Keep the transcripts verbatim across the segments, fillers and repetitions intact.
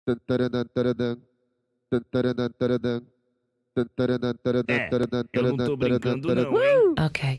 É, eu não tô brincando não, hein? Ok.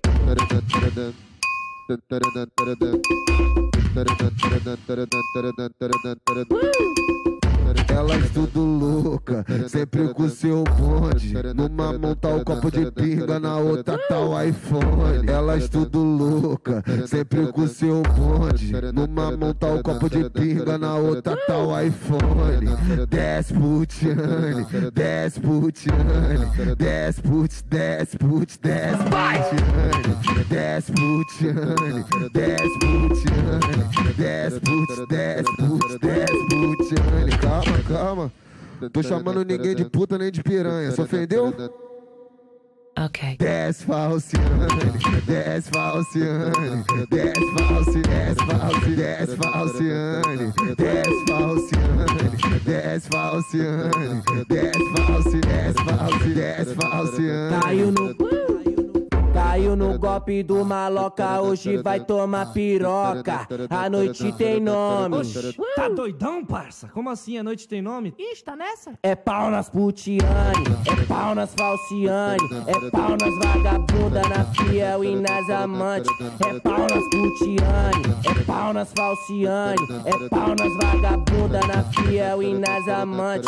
Elas tudo louca, sempre com seu bonde. Numa mão tá o copo de pinga, na outra tá o iPhone. Elas tudo louca, sempre com seu bonde. Numa mão tá o copo de pinga, na outra tá o iPhone. Desce putiane, desce putiane, desce put, desce put, desce putiane, desce putiane, desce putiane, desce put, desce put, desce putiane. Calma, calma. Tô chamando ninguém de puta nem de piranha. Se ofendeu? Ok. Desce falciane, desce falciane, desce falci, desce falci, desce falciane, desce falciane, desce falciane, desce falci, desce falci, desce falciane. Caiu no Caiu no golpe do maloca, hoje vai tomar piroca. A noite tem nome. Oxi, tá doidão, parça? Como assim a noite tem nome? Ixi, tá nessa? É pau nas putiane, é pau nas falciane, é pau nas vagabunda, na fiel e nas amantes. É pau nas putiane, é pau nas falciane, é pau nas vagabunda, na fiel e nas amantes.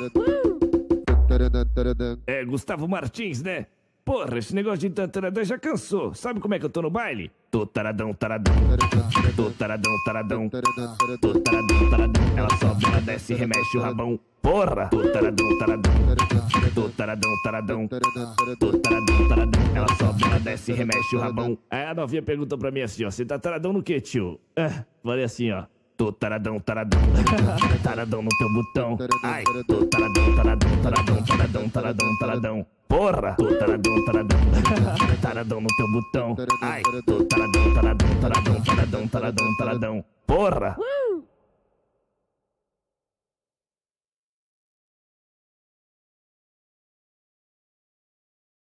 É Gustavo Martins, né? Porra, esse negócio de tantaradão já cansou. Sabe como é que eu tô no baile? Tô taradão, taradão. Tô taradão, taradão. Tô taradão, taradão. Ela sobe, ela desce, remexe o rabão. Porra! Tô taradão, taradão. Tô taradão, taradão. Tô taradão, taradão. Ela sobe, ela desce, remexe o rabão. Aí a novinha perguntou pra mim assim, ó. Você tá taradão no quê, tio? Ah, falei assim, ó. Tô taradão, taradão. Taradão no teu botão. Ai, tô taradão, taradão, taradão, taradão, taradão, taradão. Porra! Tô taradão, taradão. Taradão no teu botão. Ai, tô taradão, taradão, taradão, taradão, taradão, taradão.